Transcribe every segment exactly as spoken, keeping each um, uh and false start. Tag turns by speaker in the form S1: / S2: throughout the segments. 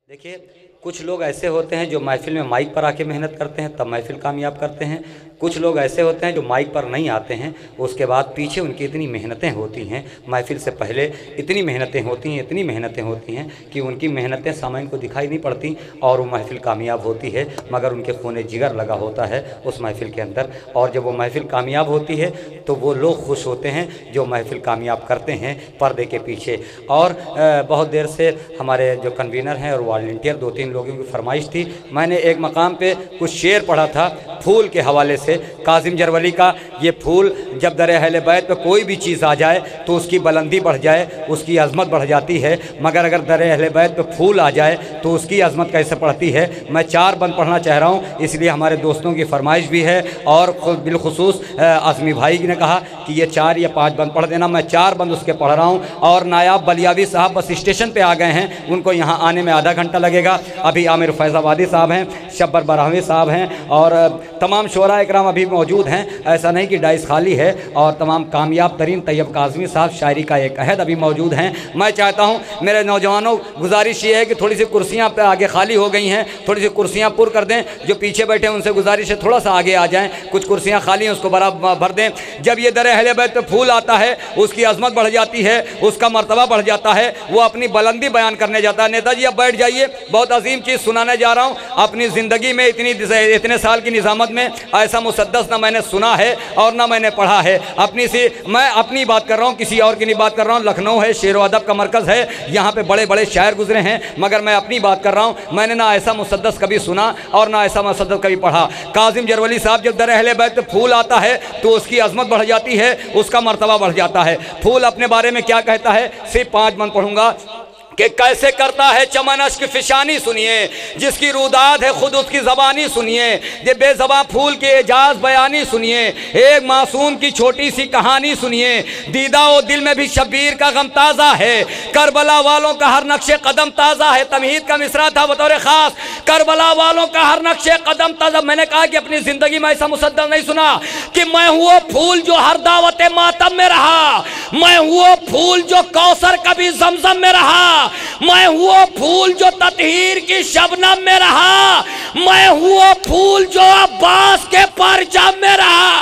S1: देखिए, कुछ लोग ऐसे होते हैं जो महफिल में माइक पर आके मेहनत करते हैं तब महफिल कामयाब करते हैं। कुछ लोग ऐसे होते हैं जो माइक पर नहीं आते हैं, उसके बाद पीछे उनकी इतनी मेहनतें होती हैं, महफिल से पहले इतनी मेहनतें होती हैं इतनी मेहनतें होती हैं कि उनकी मेहनतें सामाइन को दिखाई नहीं पड़ती और वो महफिल कामयाब होती है, मगर उनके खून जिगर लगा होता है उस महफिल के अंदर। और जब वो महफिल कामयाब होती है तो वो लोग खुश होते हैं जो महफिल कामयाब करते हैं पर्दे के पीछे। और बहुत देर से हमारे जो कन्वीनर हैं और वॉलंटियर दो तीन लोगों की फरमाइश थी, मैंने एक मकाम पे कुछ शेर पढ़ा था फूल के हवाले से कासिम जरवली का। ये फूल जब दर अहले बैत पे कोई भी चीज़ आ जाए तो उसकी बुलंदी बढ़ जाए, उसकी अज़मत बढ़ जाती है, मगर अगर दर अहले बैत पे फूल आ जाए तो उसकी अज़मत कैसे बढ़ती है। मैं चार बंद पढ़ना चाह रहा हूँ, इसलिए हमारे दोस्तों की फरमाइश भी है और बिलखुसूस आज़मी भाई ने कहा कि ये चार या पाँच बंद पढ़ देना। मैं चार बंद उसके पढ़ रहा हूँ। और नायाब बलियावी साहब बस स्टेशन पर आ गए हैं, उनको यहाँ आने में आधा घंटा लगेगा। अभी आमिर फैज़ाबादी साहब हैं, शब्बर बरहवी साहब हैं और तमाम शोरा इकराम अभी मौजूद हैं। ऐसा नहीं कि डाइस खाली है। और तमाम कामयाब तरीन तैयब काज़मी साहब शायरी का एक अहद अभी मौजूद हैं। मैं चाहता हूँ मेरे नौजवानों, गुजारिश ये है कि थोड़ी सी कुर्सियाँ पे आगे खाली हो गई हैं, थोड़ी सी कुर्सियाँ पुर कर दें। जो पीछे बैठे हैं उनसे गुजारिश है थोड़ा सा आगे आ जाएँ, कुछ कुर्सियाँ खाली हैं उसको बराबर भर दें। जब ये दर अहले बैत पे फूल आता है उसकी अज़मत बढ़ जाती है, उसका मर्तबा बढ़ जाता है, वो अपनी बुलंदी बयान करने जाता है। नेताजी अब बैठ जाइए, बहुत अजीम चीज़ सुनाने जा रहा हूँ। अपनी ज़िंदगी में इतनी इतने साल की निज़ामत में ऐसा मुसद्दस ना मैंने सुना है और ना मैंने पढ़ा है। अपनी सी मैं अपनी बात कर रहा हूँ, किसी और की नहीं बात कर रहा हूँ। लखनऊ है, शेर व अदब का मरकज़ है, यहाँ पे बड़े बड़े शायर गुजरे हैं, मगर मैं अपनी बात कर रहा हूँ। मैंने ना ऐसा मुसद्दस कभी सुना और ना ऐसा मुसद्दस कभी पढ़ा। कासिम जरवली साहब जब दर अहले बैत पे फूल आता है तो उसकी अज़मत बढ़ जाती है, उसका मर्तबा बढ़ जाता है। फूल अपने बारे में क्या कहता है, सिर्फ पाँच मन पढ़ूंगा कि कैसे करता है चमन अश्क फिशानी सुनिए, जिसकी रुदाद है खुद उसकी ज़बानी सुनिए, ये बेज़बां फूल के एजाज बयानी सुनिए, एक मासूम की छोटी सी कहानी सुनिए, दीदा ओ दिल में भी शब्बीर का गम ताज़ा है, करबला वालों का हर नक्शे कदम ताज़ा है। तमहीद का मिसरा था बतौर ख़ास, करबला वालों का हर नक्शे कदम ताज़ा। मैंने कहा कि अपनी ज़िंदगी में ऐसा मुसद्दस नहीं सुना कि मैं हुआ फूल जो हर दावत मातम में रहा, मैं हुआ फूल जो कौसर कभी जमजम में रहा, मैं हुआ फूल जो ततहीर की शबनम में रहा, मैं हुआ फूल जो अब्बास के परचम में रहा।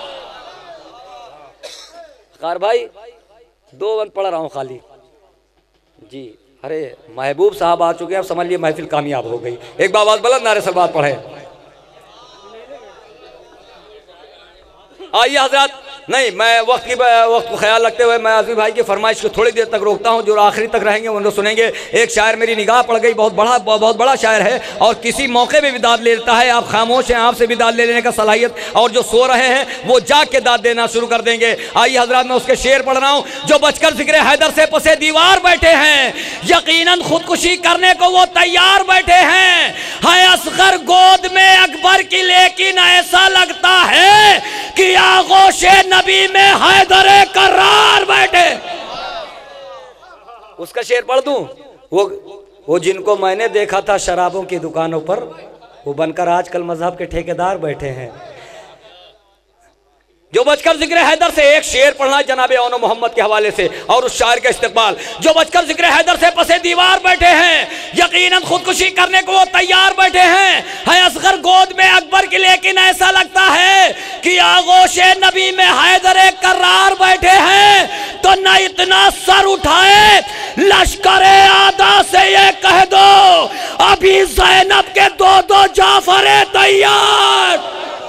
S1: कार भाई दो बंद पढ़ रहा हूं खाली जी। अरे महबूब साहब आ चुके हैं, अब समझ लिए महफिल कामयाब हो गई। एक बार आवाज बुलंद नारे सलवात पढ़े। आइए हजरत, नहीं मैं वक्त की वक्त को ख्याल रखते हुए मैं आज़मी भाई की फरमाइश को थोड़ी देर तक रोकता हूं, जो आखिरी तक रहेंगे वो सुनेंगे। एक शायर मेरी निगाह पड़ गई, बहुत बड़ा बहुत बड़ा शायर है और किसी मौके पे भी दाद ले लेता है। आप खामोश हैं, आपसे भी दाद ले लेने का सलाहियत, और जो सो रहे हैं वो जाग के दाद देना शुरू कर देंगे। आइए हजरात, मैं उसके शेर पढ़ रहा हूँ। जो बचकर जिक्र हैदर से पसे दीवार बैठे हैं, यकीनन खुदकुशी करने को वो तैयार बैठे हैं, है असगर गोद में अकबर की, लेकिन ऐसा लगता है कि आगोशे नबी में हैदरे करार बैठे। उसका शेर पढ़ दूं? वो वो जिनको मैंने देखा था शराबों की दुकानों पर, वो बनकर आजकल मजहब के ठेकेदार बैठे हैं। जो बचकर जिक्र हैदर से, एक शेर पढ़ना जनाबे औनो मोहम्मद के हवाले से और उस शायर का इस्तेमाल। जो बचकर जिक्र हैदर से पसे दीवार बैठे हैं, यकीनन खुदकुशी करने को वो तैयार बैठे हैं, है असगर गोद में अकबर की, लेकिन ऐसा लगता है कि आगोशे नबी में हैदरे करार बैठे हैं। तो न इतना सर उठाए लश्करे आदा से ये कह दो, अभी ज़ैनब के दो दो जाफरे तैयार।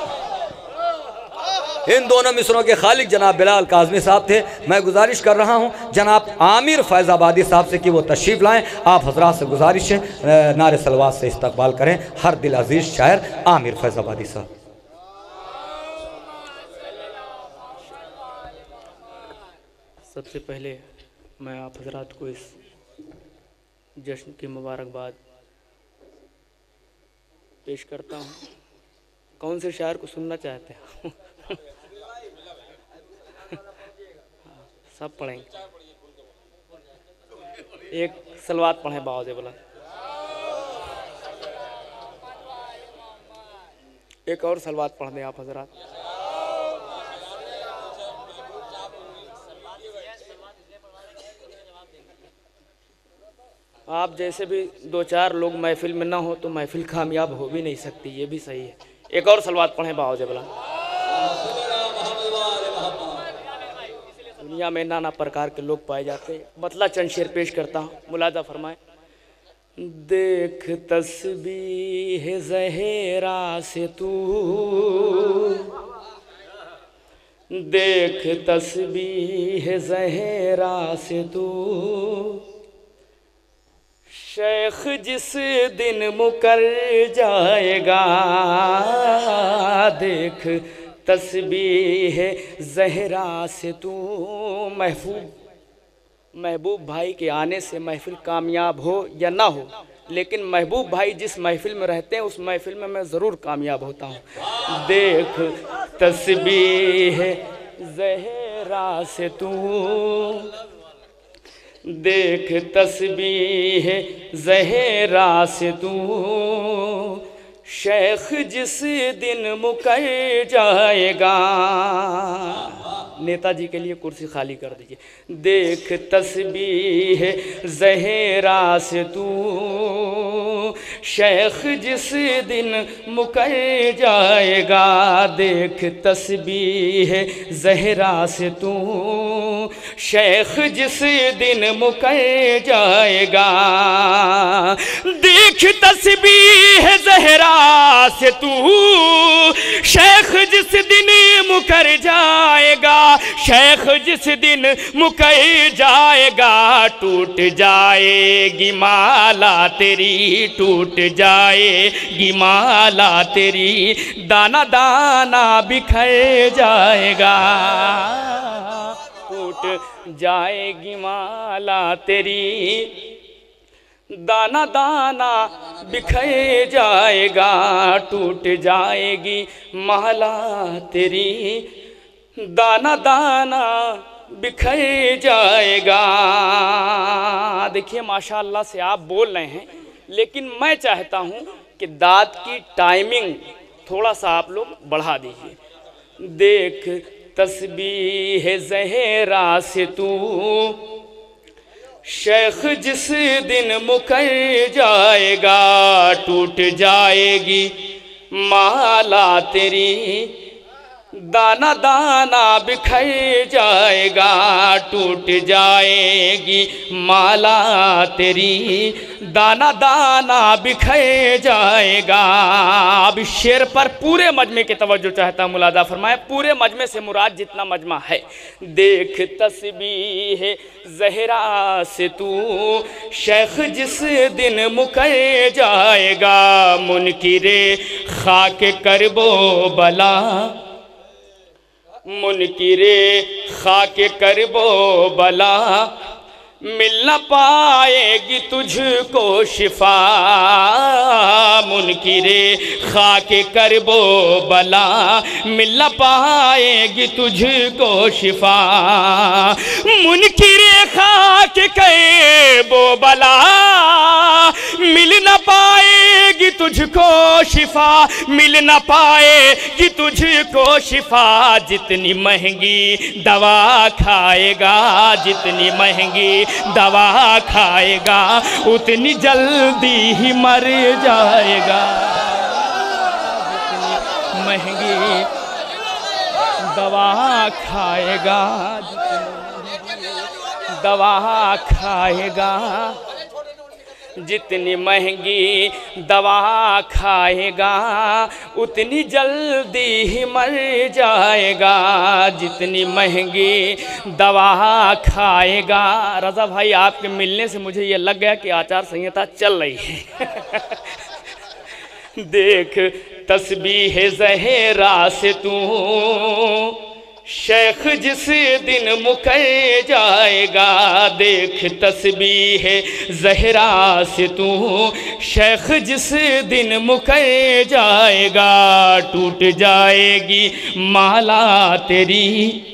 S1: इन दोनों मिसरों के खालिक जनाब बिलाल काज़मी साहब थे। मैं गुजारिश कर रहा हूँ जनाब आमिर फैज़ाबादी साहब से कि वो तशरीफ़ लाएँ। आप हजरात से गुजारिश है नारे सलवात से इस्तकबाल करें हर दिल अजीज़ शायर आमिर फैज़ाबादी साहब।
S2: सबसे पहले मैं आप हजरात को इस जश्न की मुबारकबाद पेश करता हूँ। कौन से शायर को सुनना चाहते हैं? सब पढ़ेंगे। एक सलवात पढ़ें बावजे बोला, एक और सलवात पढ़ दें आप हजरात। आप जैसे भी दो चार लोग महफिल में ना हो तो महफिल कामयाब हो भी नहीं सकती, ये भी सही है। एक और सलवात पढ़ें बाओ जबला। दुनिया में नाना प्रकार के लोग पाए जाते हैं, मतला चंद शेर पेश करता हूँ, मुलाजा फरमाए। देख तस्बीह ज़हेरा से तू, देख तस्बीह ज़हेरा से तू, शेख जिस दिन मुकर जाएगा, देख तस्बीह ज़हरा से तू। महबूब महबूब भाई के आने से महफिल कामयाब हो या ना हो, लेकिन महबूब भाई जिस महफिल में रहते हैं उस महफिल में मैं ज़रूर कामयाब होता हूँ। देख तस्बीह ज़हरा से तू, देख तस्बीह ज़हरा से तू, शेख जिस दिन मुकर जाएगा। नेताजी के लिए कुर्सी खाली कर दीजिए। देख तस्बीह ज़हरा से तू, शेख जिस दिन मुकर जाएगा। देख तस्बीह ज़हरा से तू, शेख जिस दिन मुकर जाएगा। देख तस्बीह ज़हरा से तू, शेख जिस दिन मुकर जाएगा, शेख जिस दिन मुकर जाएगा। टूट जाएगी माला तेरी, टूट जाएगी माला तेरी, दाना दाना बिखर जाएगा। टूट जाएगी माला तेरी, दाना दाना बिखर जाएगा। टूट जाएगी माला तेरी, दाना दाना बिखर जाएगा। देखिए माशाअल्लाह से आप बोल रहे हैं, लेकिन मैं चाहता हूं कि दाद की टाइमिंग थोड़ा सा आप लोग बढ़ा दीजिए। देख तस्बीह ज़हरा से तू, शेख जिस दिन मुकर जाएगा। टूट जाएगी माला तेरी, दाना दाना बिखर जाएगा। टूट जाएगी माला तेरी, दाना दाना बिखर जाएगा। अब इस शेर पर पूरे मजमे की तवज्जो चाहता मुलादा फरमाए, पूरे मजमे से मुराद जितना मजमा है। देख तस्बीह ज़हरा से तू, शेख जिस दिन मुकर जाएगा। मुनकिरे खाके करबो बला, मुनकिरे खाके करबो बला, मिल न पाएगी तुझको शिफा। मुनकिरे खाके करबो बला, मिल न पाएगी तुझको शिफा। मुनकिरे खाके करबो बला, मिल न पाएगी तुझको शिफा, मिल न पाएगी तुझको शिफा। जितनी महंगी दवा खाएगा, जितनी महंगी दवा खाएगा, उतनी जल्दी ही मर जाएगा। जितनी महंगी दवा खाएगा, दवा खाएगा, जितनी महंगी दवा खाएगा, उतनी जल्दी ही मर जाएगा। जितनी महंगी दवा खाएगा। रज़ा भाई आपके मिलने से मुझे ये लग गया कि आचार संहिता चल रही है। देख तस्बीह ज़हरा से तू, शेख जिस दिन मुकर जाएगा। देख तस्बीह ज़हरा से तू, शेख जिस दिन मुकर जाएगा। टूट जाएगी माला तेरी,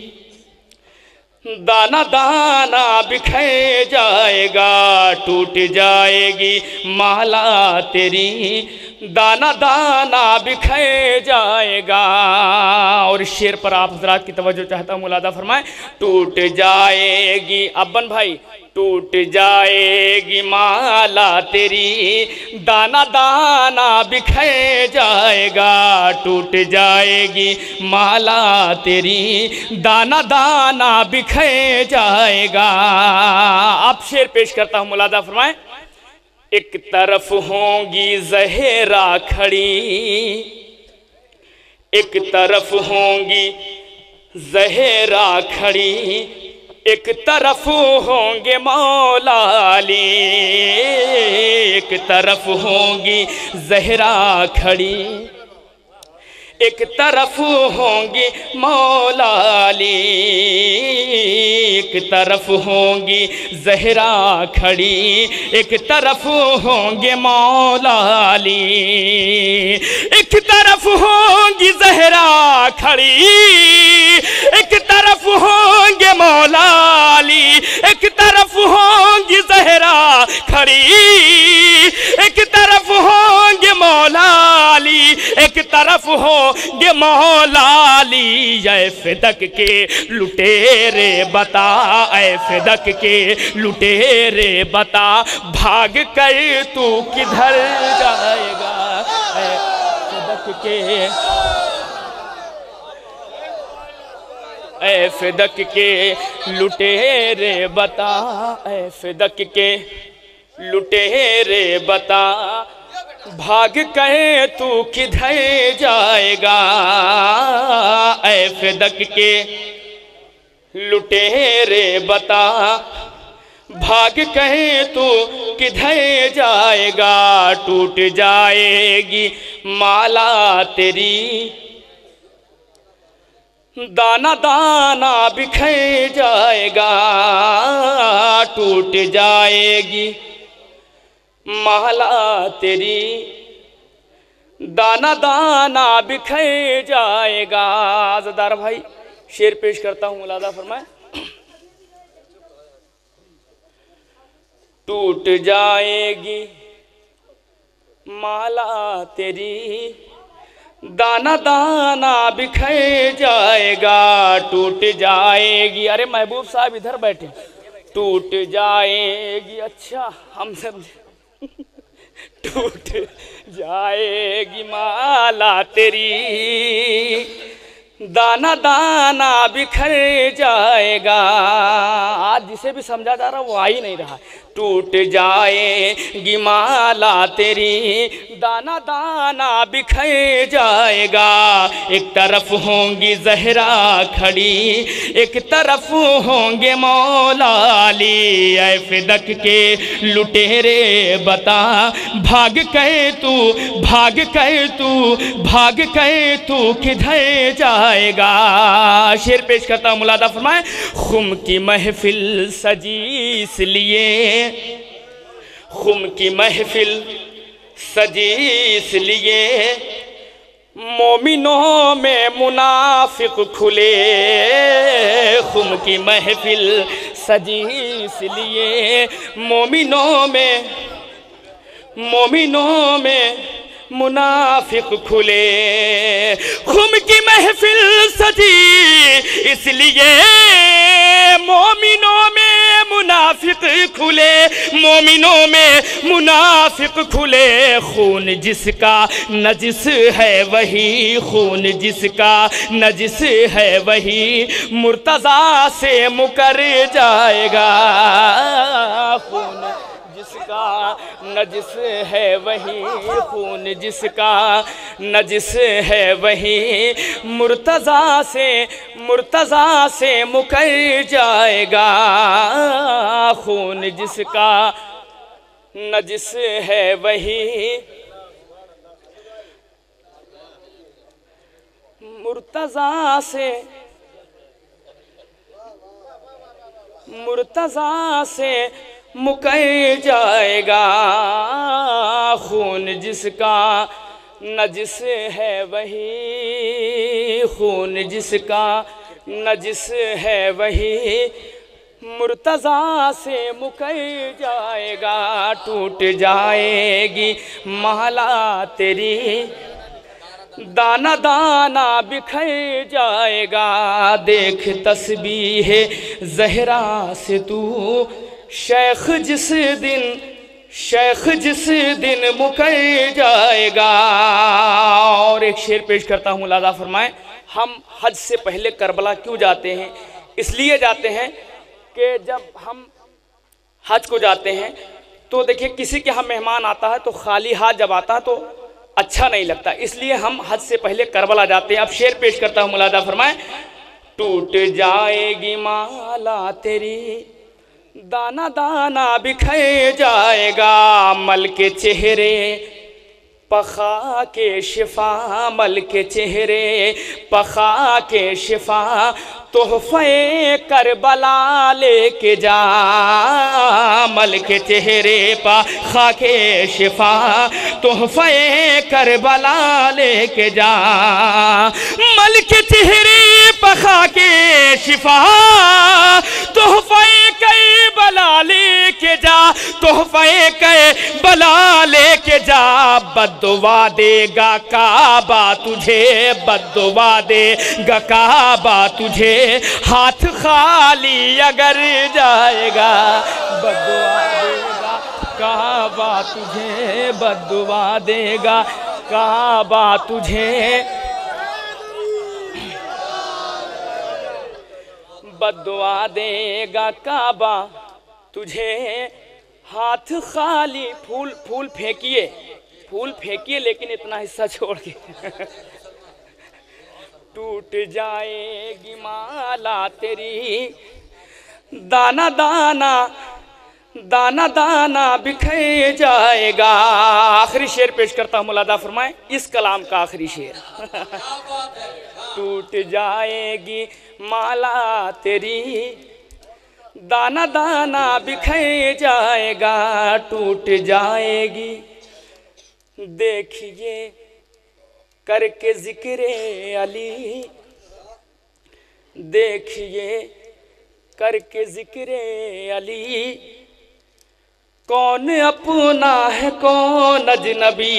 S2: दाना दाना बिखर जाएगा। टूट जाएगी माला तेरी, दाना दाना बिखर जाएगा। और इस शेर पर आप हज़रात की तवज्जो चाहता हूँ, मुलादा फरमाएं। टूट जाएगी, अब्बन भाई टूट जाएगी माला तेरी, दाना दाना बिखर जाएगा। टूट जाएगी माला तेरी, दाना दाना बिखर जाएगा। अब शेर पेश करता हूँ, मुलादा फरमाएं। एक तरफ होंगी जहरा खड़ी, एक तरफ होंगी जहरा खड़ी, एक तरफ होंगे मौला अली। एक तरफ होंगी जहरा खड़ी, एक तरफ होंगी मौला अली। एक तरफ होंगी जहरा खड़ी, एक तरफ होंगे मौला अली। एक तरफ होंगी जहरा खड़ी, एक तरफ होंगे मौला अली। एक तरफ होंगी जहरा खड़ी, एक तरफ होंगे मौला अली। एक तरफ होंगे मौला अली। ऐ फिदक के लुटेरे बता, ऐ फिदक के लुटेरे बता, भाग कर तू किधर जाएगा। ऐ फिदक के, ऐ फिदक के लुटेरे बता, ऐ फिदक के लुटेरे बता, भाग कहे तू किधर जाएगा। ऐ फिदक के लुटेरे बता, भाग कहे तू किधर जाएगा। टूट जाएगी माला तेरी, दाना दाना बिखर जाएगा। टूट जाएगी माला तेरी, दाना दाना बिखर जाएगा। आज़ादार भाई शेर पेश करता हूँ, मुलादा फरमाए। टूट जाएगी माला तेरी, दाना दाना बिखर जाएगा। टूट जाएगी, अरे महबूब साहब इधर बैठे। टूट जाएगी, अच्छा हम समझे। टूट जाएगी माला तेरी, दाना दाना बिखर जाएगा। आज जिसे भी समझा जा रहा वो आ ही नहीं रहा। टूट जाएगी माला तेरी, दाना दाना बिखर जाएगा। एक तरफ होंगी जहरा खड़ी, एक तरफ होंगे मौला अली। ऐ फिदक के लुटेरे बता, भाग कहे तू, भाग कहे तू, भाग कहे तू किधर जाएगा। शेर पेश करता हूँ, मुलादा फरमाए। खुम की महफिल सजी इसलिए, खुम की महफिल सजी इसलिए, मोमिनों में मुनाफिक खुले। खुम की महफिल सजी इसलिए, मोमिनों में, मोमिनों में मुनाफिक खुले। खुम की महफिल सजी इसलिए, मोमिनों में मुनाफिक खुले, मोमिनों में मुनाफिक खुले। खून जिसका नजिस है वही, खून जिसका नजिस है वही, मुर्तज़ा से मुकर जाएगा। खून जिसका नजिस है वही, खून जिसका नजिस है वही, मुर्तज़ा से, मुर्तज़ा से मुकर जाएगा। खून जिसका नजिस है वही, मुर्तज़ा से, मुर्तज़ा से मुकर जाएगा। खून जिसका नजिस है वही, खून जिसका नजिस है वही, मुर्तज़ा से मुकर जाएगा। टूट जाएगी महला तेरी, दाना दाना बिखर जाएगा। देख तस्बीह ज़हरा से तू शेख जिस दिन शेख जिस दिन मुकर जाएगा। और एक शेर पेश करता हूँ, मुलाजा फरमाएं। हम हज से पहले करबला क्यों जाते हैं? इसलिए जाते हैं कि जब हम हज को जाते हैं तो देखिए किसी के यहाँ मेहमान आता है तो खाली हाथ जब आता है तो अच्छा नहीं लगता, इसलिए हम हज से पहले करबला जाते हैं। अब शेर पेश करता हूँ, मुलाजा फरमाएं। टूट जाएगी माला तेरी, दाना दाना बिखर जाएगा, मल के चेहरे पखा के शिफा, मल के चेहरे पखा के शिफा, तोहफे करबला लेके जा, मल के चेहरे पखा के शिफा, तोहफे करबला लेके जा, मल के चेहरे पखा के शिफा, तोहफे करबला लेके जा, तोहफे करबला लेके जा, बद्दुआ देगा काबा तुझे, बद्दुआ देगा काबा तुझे, हाथ खाली अगर जाएगा, बद्दुआ देगा काबा तुझे, बद्दुआ देगा काबा तुझे, बद्दुआ देगा काबा तुझे, हाथ खाली। फूल फूल फेंकिए, फूल फेंकिए लेकिन इतना हिस्सा छोड़ के टूट जाएगी माला तेरी, दाना दाना दाना दाना बिखर जाएगा। आखिरी शेर पेश करता हूँ, मुलादा फरमाएं, इस कलाम का आखिरी शेर। टूट जाएगी माला तेरी, दाना दाना बिखर जाएगा, टूट जाएगी। देखिए करके जिक्रे अली, देखिए करके जिक्रे अली, कौन अपना है कौन अजनबी,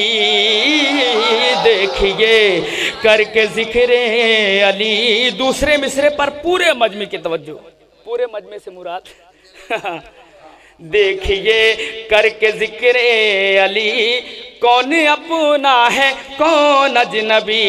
S2: देखिए करके जिक्रे अली। दूसरे मिसरे पर पूरे मजमे की तवज्जो, पूरे मजमे से मुराद देखिए करके जिक्रे अली, कौन अपना है कौन अजनबी,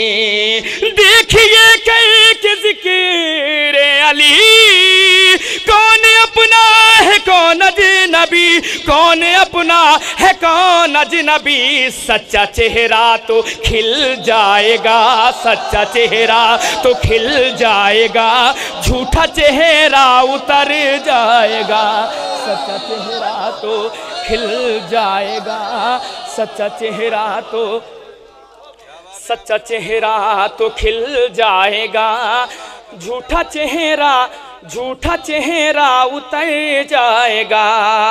S2: देखिए करके जिक्रे अली, कौन अपना है कौन अजनबी, कौन अपना है कौन अजनबी। सच्चा चेहरा तो खिल जाएगा, सच्चा चेहरा तो खिल जाएगा, झूठा चेहरा उतर जाएगा, सच्चा चेहरा तो खिल जाएगा, सच्चा चेहरा तो सच्चा चेहरा तो खिल जाएगा, झूठा चेहरा झूठा चेहरा उतर जाएगा,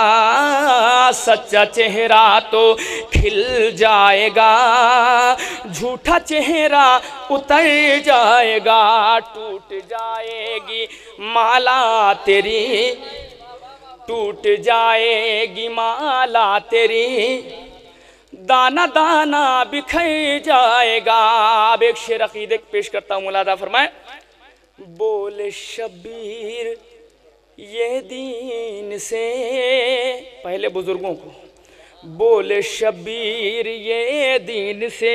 S2: सच्चा चेहरा तो खिल जाएगा, झूठा चेहरा उतर जाएगा। टूट जाएगी माला तेरी, टूट जाएगी माला तेरी, दाना दाना बिखर जाएगा। अब एक शेर अकीदे पेश करता हूँ, मुलादा फरमाए। बोले शबीर ये दीन से, पहले बुजुर्गों को, बोले शबीर ये दीन से,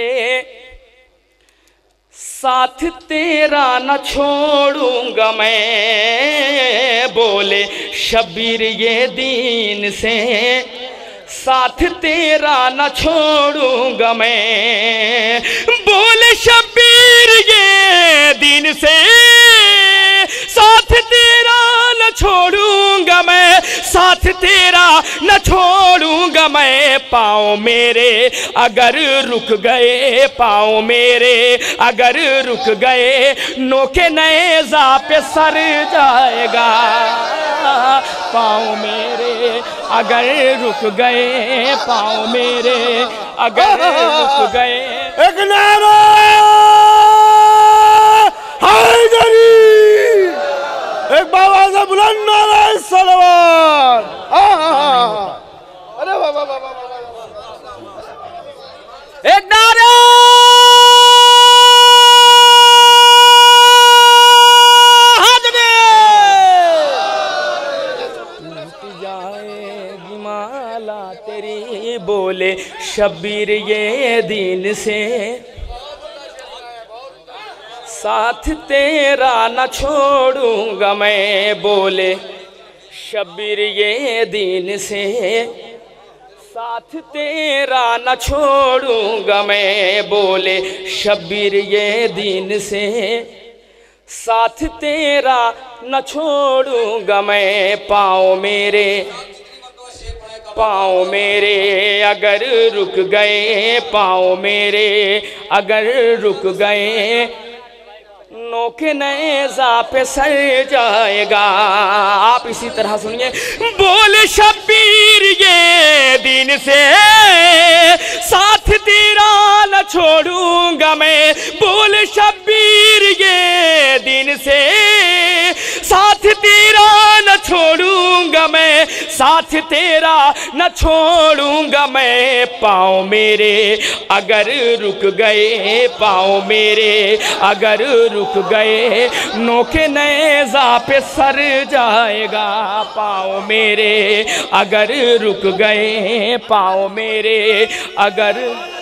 S2: साथ तेरा न छोड़ूंगा मैं, बोले शबीर ये दीन से, साथ तेरा न छोड़ूंगा मैं, बोले शबीर ये दीन से, साथ तेरा न छोड़ूंगा मैं, साथ तेरा न छोड़ूंगा मैं। पाँव मेरे अगर रुक गए, पाँव मेरे अगर रुक गए, नोके नेज़ा पे सर जाएगा, पाँव मेरे अगर रुक गए, पाँव मेरे अगर रुक गए।
S3: एक नारा हैदरी, एक बाबा से बुलंद नारा सलवात। अरे वाह वाह वाह वाह,
S2: एक नारा हैदरी। शब्बीर ये दीन से साथ तेरा न छोड़ूंगा मैं, बोले शब्बीर ये दीन से साथ तेरा न छोड़ूंगा मैं, बोले शब्बीर ये दीन से साथ तेरा न छोड़ूंगा मैं। पाँव मेरे पाँव मेरे अगर रुक गए, पाँव मेरे अगर रुक गए, नोके नेज़ा पे सर जाएगा। आप इसी तरह सुनिए। बोले शब्बीर ये दीन से साथ तेरा न छोड़ूंगा मैं, बोले शब्बीर ये दीन से साथ तेरा न छोड़ूंगा मैं, साथ तेरा न छोड़ूंगा मैं। पाँव मेरे अगर रुक गए, पाँव मेरे अगर रुक गए, नोके नेज़ा पे सर जाएगा। पाँव मेरे अगर रुक गए, पाँव मेरे अगर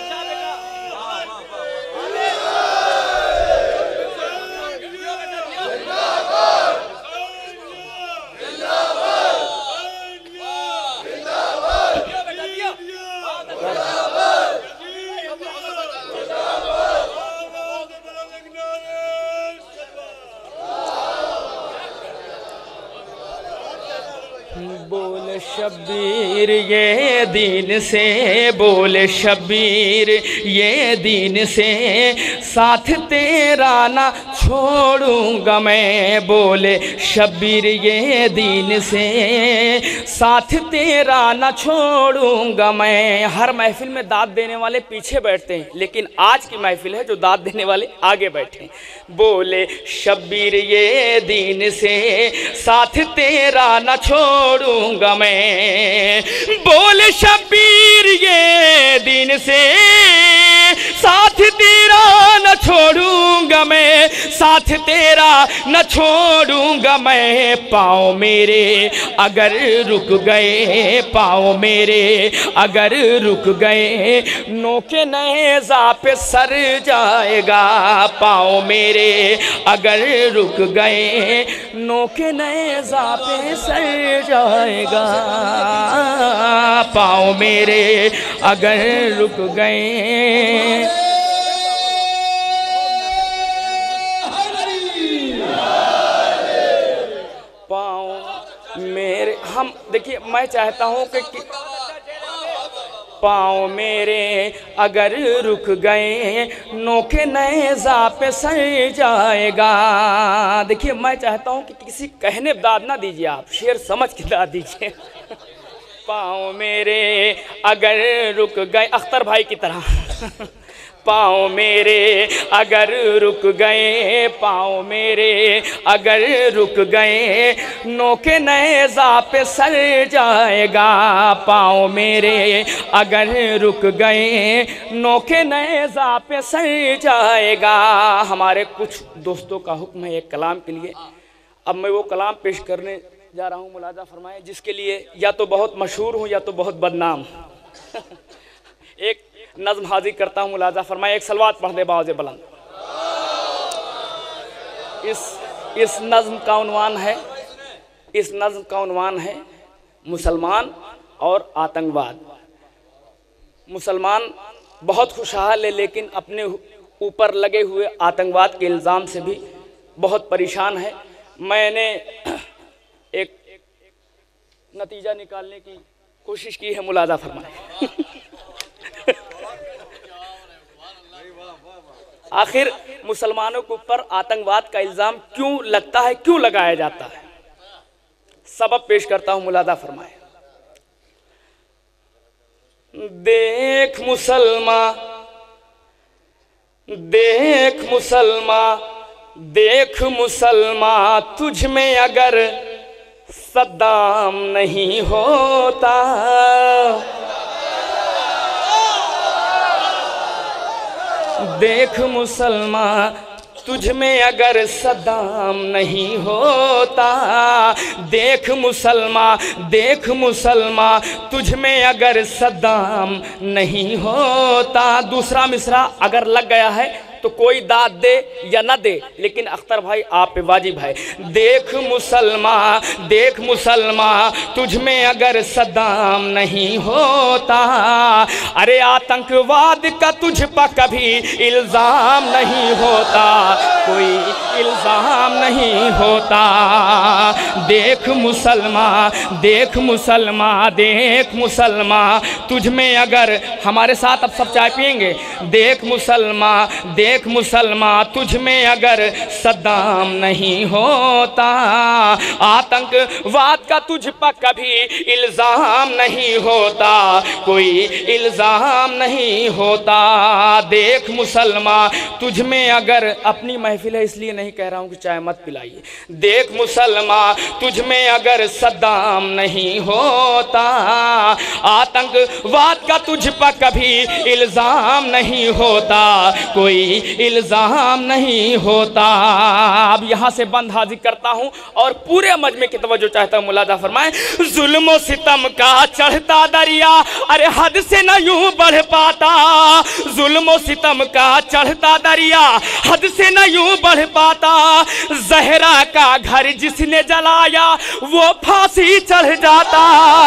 S2: बोल शब्बीर ये दीन से, बोले शब्बीर ये दीन से साथ तेरा ना छोड़ूंगा मैं, बोले शब्बीर ये दीन से साथ तेरा ना छोड़ूंगा मैं। हर महफिल में दाद देने वाले पीछे बैठते हैं, लेकिन आज की महफिल है जो दाद देने वाले आगे बैठे हैं। बोले शब्बीर ये दीन से साथ तेरा ना छोड़ूंगा मैं, बोले शब्बीर ये दीन से साथ तेरा न छोड़ूंगा मैं, साथ तेरा न छोड़ूंगा मैं। पाँव मेरे अगर रुक गए, पाँव मेरे अगर रुक गए, नोके नेज़ा पे सर जाएगा। पाँव मेरे अगर रुक गए, नोके नेज़ा पे सर जाएगा। पाँव मेरे अगर रुक गए, पाँव मेरे हम देखिए, मैं चाहता हूँ कि, कि पाँव मेरे अगर रुक गए, नोके नेज़ा पे सर जाएगा। देखिए, मैं चाहता हूँ कि किसी कहने दाद ना दीजिए, आप शेर समझ के दाद दीजिए। पाँव मेरे अगर रुक गए, अख्तर भाई की तरह। पाँव मेरे अगर रुक गए, पाँव मेरे अगर रुक गए, नोके नेज़ा पे सर जाएगा। पाँव मेरे अगर रुक गए, नोके नेज़ा पे सर जाएगा। हमारे कुछ दोस्तों का हुक्म है एक कलाम के लिए, अब मैं वो कलाम पेश करने जा रहा हूँ। मुलाजा फरमाएं, जिसके लिए या तो बहुत मशहूर हूँ या तो बहुत बदनाम। एक नज़्म हाजिर करता हूँ, मुलाजा फरमाएं। एक सलवात पढ़ दे बावज़े बुलंद। इस इस नज़्म का उन्वान है इस नज़्म का उन्वान है मुसलमान और आतंकवाद। मुसलमान बहुत खुशहाल है, लेकिन अपने ऊपर लगे हुए आतंकवाद के इल्ज़ाम से भी बहुत परेशान है। मैंने एक नतीजा निकालने की कोशिश की है, मुलाजा फरमाएं। आखिर मुसलमानों के ऊपर आतंकवाद का इल्ज़ाम क्यों लगता है, क्यों लगाया जाता है? सबब पेश करता हूं, मुलाजा फरमाए। देख मुसलमान, देख मुसलमान, देख मुसलमान, तुझ में अगर सद्दाम नहीं होता, देख मुसलमान, तुझ में अगर सद्दाम नहीं होता, देख मुसलमान देख मुसलमान तुझ में अगर सद्दाम नहीं होता। दूसरा मिसरा अगर लग गया है तो कोई दाद दे या ना दे, लेकिन अख्तर भाई आप पे वाजिब है। देख मुसलमान देख मुसलमान तुझ में अगर सद्दाम नहीं होता, अरे आतंकवाद का तुझ पर कभी इल्ज़ाम नहीं होता, कोई इल्ज़ाम नहीं होता। देख मुसलमान देख मुसलमान देख मुसलमान तुझ में अगर, हमारे साथ अब सब चाय पिएंगे। देख मुसलमान देख मुसलमान तुझ में अगर सद्दाम नहीं होता, आतंकवाद का तुझ पर कभी इल्ज़ाम नहीं होता, कोई इल्ज़ाम नहीं होता। देख मुसलमान तुझ में अगर, अपनी महफिल है इसलिए नहीं कह रहा हूँ कि चाय मत पिलाइए। देख मुसलमान तुझ में अगर सद्दाम नहीं होता, आतंकवाद का तुझ पर कभी इल्ज़ाम नहीं होता, कोई इल्ज़ाम नहीं होता। अब यहाँ से बंद हाजिर करता हूँ और पूरे मजमे की तवज्जो चाहता हूँ, मुलादा फरमाएं। जुल्म सितम का चढ़ता दरिया, अरे हद से न यूं बढ़ पाता। जुल्म सितम का चढ़ता दरिया, हद से न यूं बढ़ पाता। जहरा का घर जिसने जलाया, वो फांसी चढ़ जाता।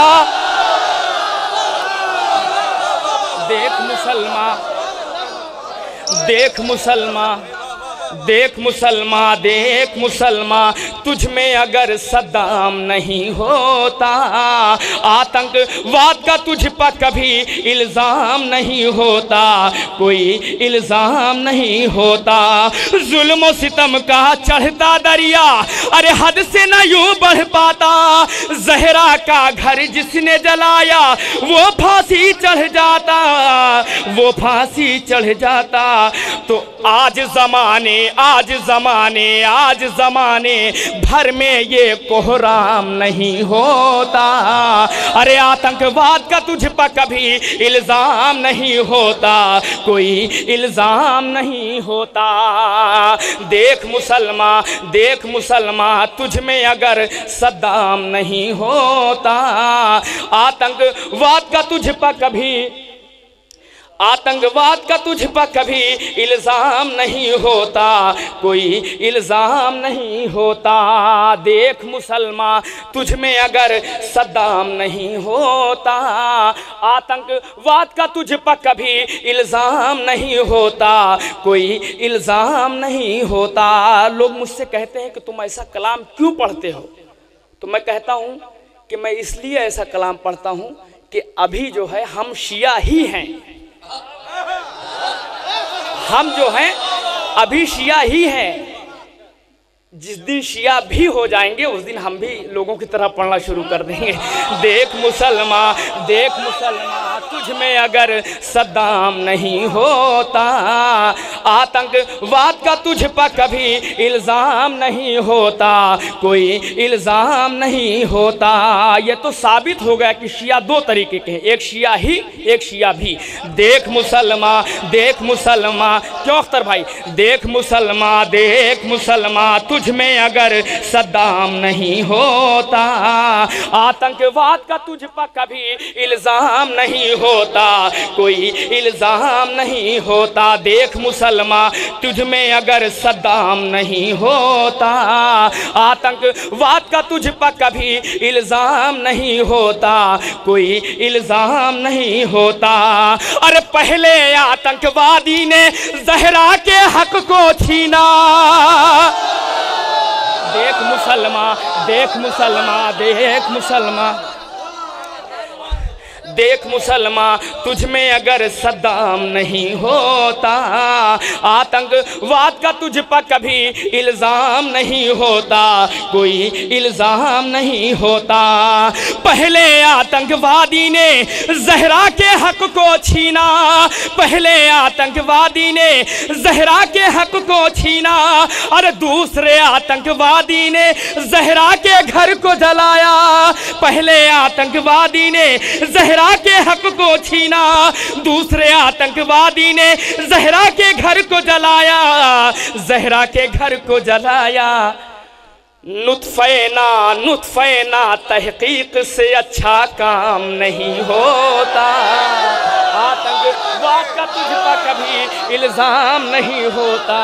S2: देख मुसलमान देख मुसलमान देख मुसलमान देख मुसलमान तुझ में अगर सद्दाम नहीं होता, आतंकवाद का तुझ पर कभी इल्ज़ाम नहीं होता, कोई इल्ज़ाम नहीं होता। जुल्म सितम का चढ़ता दरिया, अरे हद से न यूं बढ़ पाता। जहरा का घर जिसने जलाया, वो फांसी चढ़ जाता, वो फांसी चढ़ जाता। तो आज ज़माने आज ज़माने आज ज़माने भर में ये कोहराम नहीं होता। अरे आतंकवाद का तुझ पर कभी इल्ज़ाम नहीं होता, कोई इल्ज़ाम नहीं होता। देख मुसलमान देख मुसलमान तुझ में अगर सद्दाम नहीं होता, आतंकवाद का तुझ पर कभी आतंकवाद का तुझ पर कभी इल्ज़ाम नहीं होता, कोई इल्ज़ाम नहीं होता। देख मुसलमान तुझ में अगर सद्दाम नहीं होता, आतंकवाद का तुझ पर कभी इल्ज़ाम नहीं होता, कोई इल्ज़ाम नहीं होता। लोग मुझसे कहते हैं कि तुम ऐसा कलाम क्यों पढ़ते हो, तो मैं कहता हूँ कि मैं इसलिए ऐसा कलाम पढ़ता हूँ कि अभी जो है हम शिया ही हैं, हम जो हैं अभी शिया ही हैं। जिस दिन शिया भी हो जाएंगे उस दिन हम भी लोगों की तरह पढ़ना शुरू कर देंगे। देख मुसलमान देख मुसलमान तुझ में अगर सद्दाम नहीं होता, आतंकवाद का तुझ पर कभी इल्ज़ाम नहीं होता, कोई इल्ज़ाम नहीं होता। ये तो साबित हो गया कि शिया दो तरीके के हैं, एक शिया ही एक शिया भी। देख मुसलमान देख मुसलमान क्यों अख्तर भाई, देख मुसलमान देख मुसलमान तुझ में अगर सद्दाम नहीं होता, आतंकवाद का तुझ पर कभी इल्ज़ाम नहीं होता, कोई इल्ज़ाम नहीं होता। देख मुसलमान तुझ में अगर सद्दाम नहीं होता, आतंकवाद का तुझ पर कभी इल्ज़ाम नहीं होता, कोई इल्ज़ाम नहीं होता। अरे पहले आतंकवादी ने ज़हरा के हक को छीना। देख मुसलमान देख मुसलमान देख मुसलमान देख मुसलमान तुझ में अगर सद्दाम नहीं होता, आतंकवाद का तुझ पर कभी इल्ज़ाम नहीं होता, कोई इल्ज़ाम नहीं होता। पहले आतंकवादी ने ज़हरा के हक को छीना, पहले आतंकवादी ने ज़हरा के हक को छीना, और दूसरे आतंकवादी ने ज़हरा के घर को जलाया। पहले आतंकवादी ने ज़हरा जहरा के हक को छीना, दूसरे आतंकवादी ने जहरा के घर को जलाया, जहरा के घर को जलाया। नुत्फ़े-ना नुत्फ़े-ना तहकीक से अच्छा काम नहीं होता, आतंकवाद का तुझ पर कभी इल्ज़ाम नहीं होता,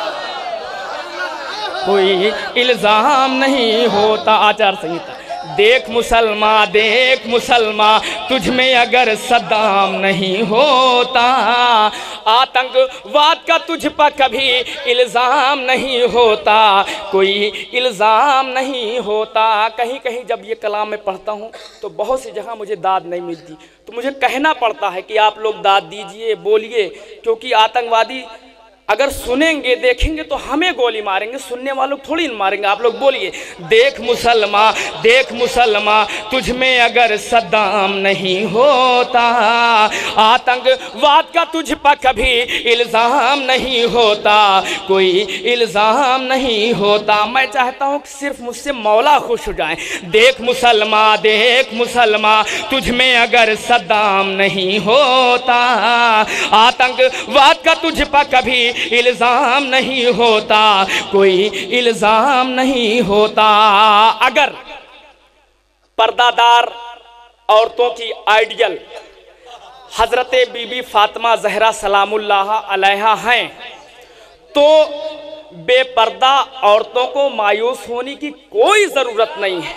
S2: कोई इल्ज़ाम नहीं होता। आचार संहिता। देख मुसलमान देख मुसलमान तुझ में अगर सद्दाम नहीं होता, आतंकवाद का तुझ पर कभी इल्ज़ाम नहीं होता, कोई इल्ज़ाम नहीं होता। कहीं कहीं जब ये कलाम मैं पढ़ता हूँ तो बहुत सी जगह मुझे दाद नहीं मिलती, तो मुझे कहना पड़ता है कि आप लोग दाद दीजिए, बोलिए, क्योंकि आतंकवादी अगर सुनेंगे देखेंगे तो हमें गोली मारेंगे, सुनने वालों थोड़ी मारेंगे। आप लोग बोलिए, देख मुसलमान देख मुसलमान तुझ में अगर सद्दाम नहीं होता, आतंकवाद का तुझ पर कभी इल्ज़ाम नहीं होता, कोई इल्ज़ाम नहीं होता। मैं चाहता हूँ कि सिर्फ मुझसे मौला खुश हो जाए। देख मुसलमान देख मुसलमान तुझ में अगर सद्दाम नहीं होता, आतंकवाद का तुझ पर कभी इल्ज़ाम नहीं होता, कोई इल्ज़ाम नहीं होता। अगर पर्दादार औरतों की आइडियल हज़रत बीबी फातिमा ज़हरा सलामुल्लाह अलैहा हैं, तो बेपर्दा औरतों को मायूस होने की कोई ज़रूरत नहीं है।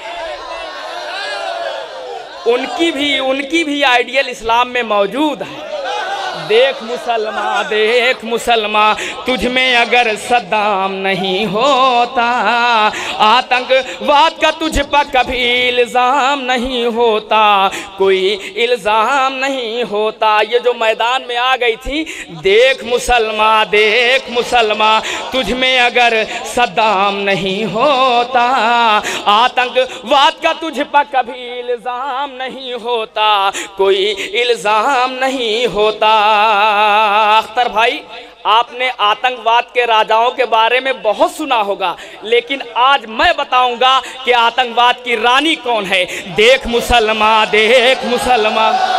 S2: उनकी भी उनकी भी आइडियल इस्लाम में मौजूद है। देख मुसलमान देख मुसलमान तुझ में अगर सद्दाम नहीं होता, आतंकवाद का तुझ पर कभी इल्ज़ाम नहीं होता, कोई इल्ज़ाम नहीं होता। ये जो मैदान में आ गई थी, देख मुसलमान देख मुसलमान तुझ में अगर सद्दाम नहीं होता, आतंकवाद का तुझ पर कभी इल्ज़ाम नहीं होता, कोई इल्ज़ाम नहीं होता। अख्तर भाई, आपने आतंकवाद के राजाओं के बारे में बहुत सुना होगा, लेकिन आज मैं बताऊंगा कि आतंकवाद की रानी कौन है। देख मुसलमान देख मुसलमान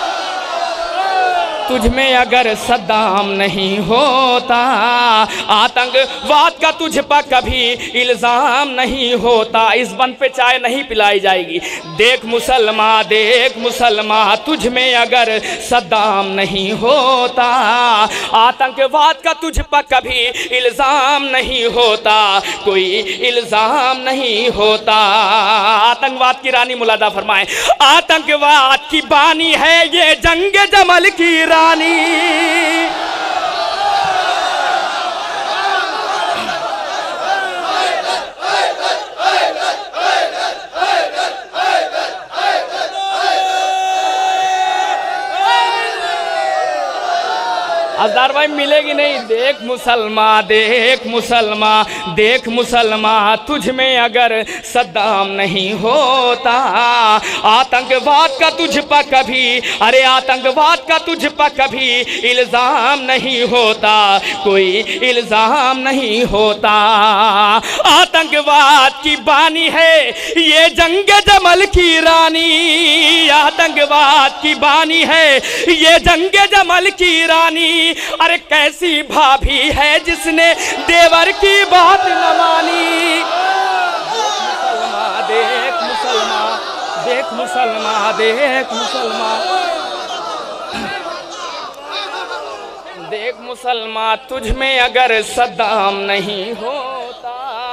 S2: तुझ में अगर सद्दाम नहीं होता, आतंकवाद का तुझ पर कभी इल्ज़ाम नहीं होता। इस बंद पे चाय नहीं पिलाई जाएगी। देख मुसलमान देख मुसलमान तुझ में अगर सद्दाम नहीं होता, आतंकवाद का तुझ पर कभी इल्ज़ाम नहीं होता, कोई इल्ज़ाम नहीं होता। आतंकवाद की रानी मुलादा फरमाए, आतंकवाद की बानी है ये जंग जमल की रानी। अज़हर भाई मिलेगी नहीं। देख मुसलमान देख मुसलमान देख मुसलमान तुझ में अगर सद्दाम नहीं होता, आतंकवाद का तुझ पर कभी अरे आतंकवाद का तुझ पर कभी इल्ज़ाम नहीं होता, कोई इल्ज़ाम नहीं होता। आतंकवाद की बानी है ये जंग जमल की रानी, आतंकवाद की बानी है ये जंग जमल की रानी। अरे कैसी भाभी है जिसने देवर की बात न मानी। मुसलमान देख मुसलमान देख मुसलमान देख मुसलमान देख मुसलमान तुझ में अगर सद्दाम नहीं होता,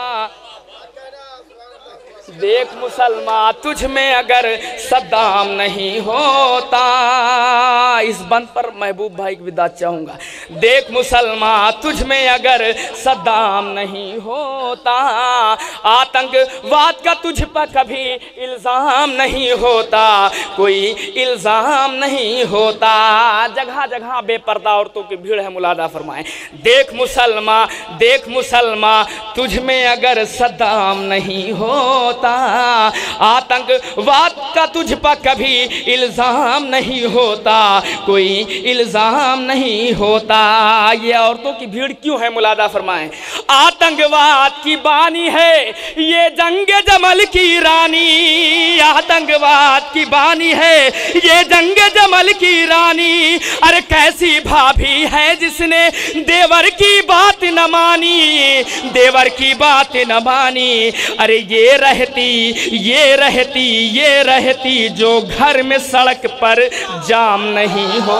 S2: देख मुसलमान तुझ में अगर सद्दाम नहीं होता। इस बंद पर महबूब भाई की विदा चाहूँगा। देख मुसलमान तुझ में अगर सद्दाम नहीं होता, आतंकवाद का तुझ पर कभी इल्ज़ाम नहीं होता, कोई इल्ज़ाम नहीं होता। जगह जगह बेपर्दा औरतों की भीड़ है, मुलादा फरमाएं। देख मुसलमान देख मुसलमान तुझ में अगर सद्दाम नहीं होता, आतंकवाद का तुझ पर कभी इल्ज़ाम नहीं होता, कोई इल्ज़ाम नहीं होता। ये औरतों की भीड़ क्यों है मुलादा फरमाएं। आतंकवाद की बानी है ये जंग जमल की रानी, आतंकवाद की बानी है ये जंग जमल की रानी। अरे कैसी भाभी है जिसने देवर की बात न मानी, देवर की बात न मानी। अरे ये रहती ये रहती ये रहती जो घर में सड़क पर जाम नहीं हो।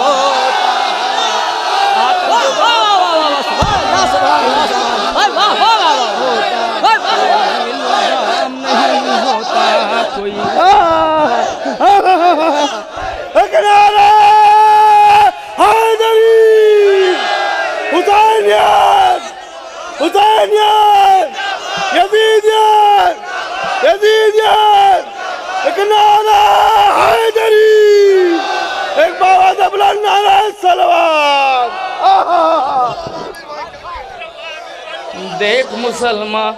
S3: एक बाबा से बुलंद नारा सलवात।
S2: देख मुसलमान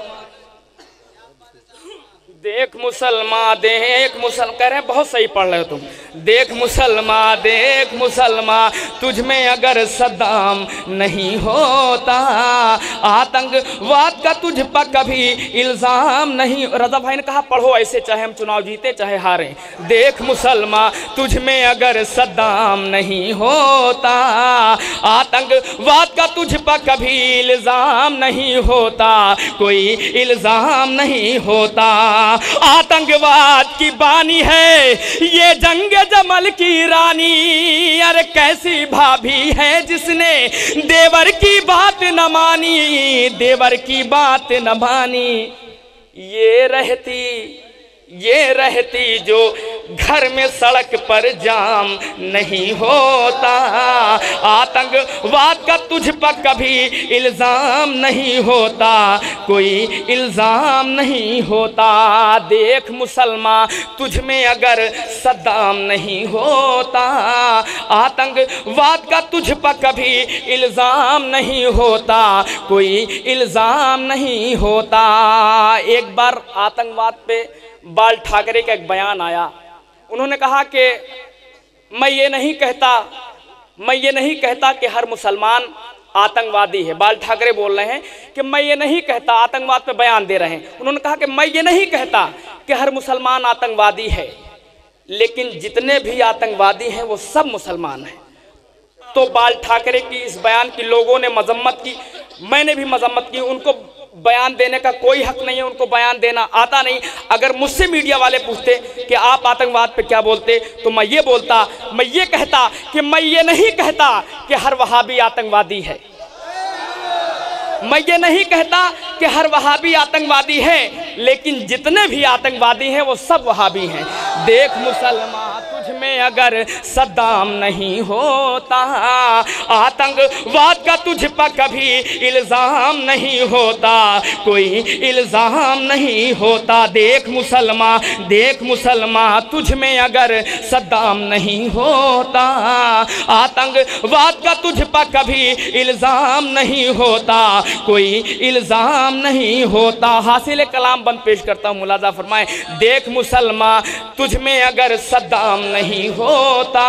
S2: देख मुसलमान देख मुसल कह रहे हैं बहुत सही पढ़ रहे हो तुम। देख मुसलमान देख मुसलमान तुझ में अगर सद्दाम नहीं होता, आतंकवाद का तुझ पर कभी इल्ज़ाम नहीं। रजा भाई ने कहा पढ़ो ऐसे चाहे हम चुनाव जीते चाहे हारें। देख मुसलमान तुझ में अगर सद्दाम नहीं होता, आतंकवाद का तुझ पर कभी इल्ज़ाम नहीं होता, कोई इल्ज़ाम नहीं होता। आतंकवाद की बानी है ये जंग जमल की रानी। अरे कैसी भाभी है जिसने देवर की बात न मानी, देवर की बात न मानी। ये रहती ये रहती जो घर में सड़क पर जाम नहीं होता, आतंकवाद का तुझ पर कभी इल्ज़ाम नहीं होता, कोई इल्ज़ाम नहीं होता। देख मुसलमान तुझ में अगर सद्दाम नहीं होता, आतंकवाद का तुझ पर कभी इल्ज़ाम नहीं होता, कोई इल्ज़ाम नहीं होता। एक बार आतंकवाद पे बाल ठाकरे का एक बयान आया। उन्होंने कहा कि मैं ये नहीं कहता मैं ये नहीं कहता कि हर मुसलमान आतंकवादी है। बाल ठाकरे बोल रहे हैं कि मैं ये नहीं कहता, आतंकवाद पे बयान दे रहे हैं। उन्होंने कहा कि मैं ये नहीं कहता कि हर मुसलमान आतंकवादी है, लेकिन जितने भी आतंकवादी हैं वो सब मुसलमान हैं। तो बाल ठाकरे की इस बयान की लोगों ने मजम्मत की, मैंने भी मजम्मत की। उनको बयान देने का कोई हक नहीं है, उनको बयान देना आता नहीं। अगर मुझसे मीडिया वाले पूछते कि आप आतंकवाद पे क्या बोलते, तो मैं ये बोलता, मैं ये कहता कि मैं ये नहीं कहता कि हर वहाबी आतंकवादी है, मैं ये नहीं कहता कि हर वहाबी आतंकवादी है, लेकिन जितने भी आतंकवादी हैं वो सब वहाबी हैं। देख मुसलमान तुझ में अगर सद्दाम नहीं होता, आतंकवाद का तुझ पर कभी इल्ज़ाम नहीं होता, कोई इल्ज़ाम नहीं होता। देख मुसलमान देख मुसलमान तुझ में अगर सद्दाम नहीं होता, आतंकवाद का तुझ पर कभी इल्ज़ाम नहीं होता, कोई इल्ज़ाम नहीं होता। हासिल कलाम बंद पेश करता हूँ, मुलाजा फरमाएं। देख मुसलमान तुझ में अगर सद्दाम नहीं होता,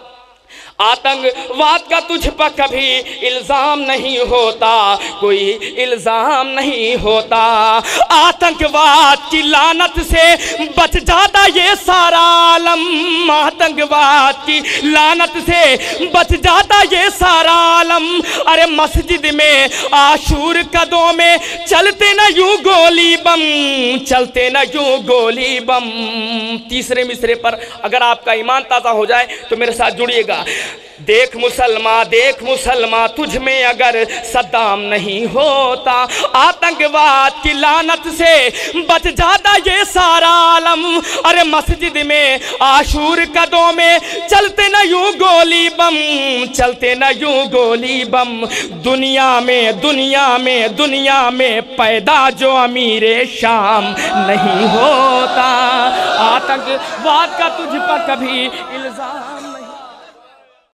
S2: आतंकवाद का तुझ पर कभी इल्ज़ाम नहीं होता, कोई इल्ज़ाम नहीं होता। आतंकवाद की लानत से बच जाता ये सारा आलम, आतंकवाद की लानत से बच जाता ये सारा आलम। अरे मस्जिद में आशूर कदों में चलते न यूं गोली बम, चलते न यूं गोली बम। तीसरे मिसरे पर अगर आपका ईमान ताज़ा हो जाए तो मेरे साथ जुड़िएगा। देख मुसलमान देख मुसलमान तुझ में अगर सद्दाम नहीं होता, आतंकवाद की लानत से बच जाता ये सारा आलम। अरे मस्जिद में आशूर कदों में चलते न यूं गोली बम, चलते न यूं गोली बम। दुनिया में दुनिया में दुनिया में पैदा जो अमीरे शाम नहीं होता, आतंकवाद का तुझ पर कभी इल्ज़ाम नहीं।